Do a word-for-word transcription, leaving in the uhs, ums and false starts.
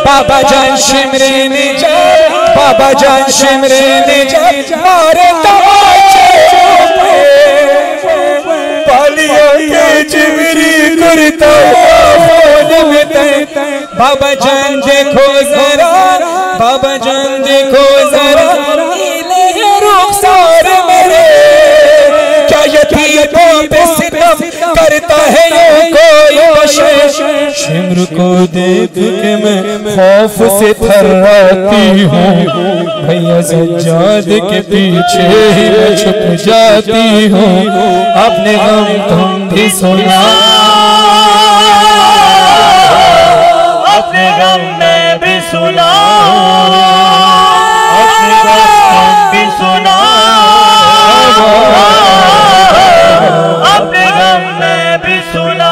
बाबा जान शिमरे ने जाए, बाबा जान शिमरे ने जाए, मारे तमाचे पालियों के जिगरी करता बाबा जान देखो जरा, बाबा जान देखो जरा रुखसार मेरे, क्या यतीमों पे सितम करता है ये कोई बशर। शिमर को देख के मैं खौफ से थर्राती हूँ, भैया सज्जाद के पीछे ही मैं छुप जाती हूँ। अपने गम तुम भी सुना, अपने गम में भी सुना, अपने गम भी सुना, अपने गम में भी सुना।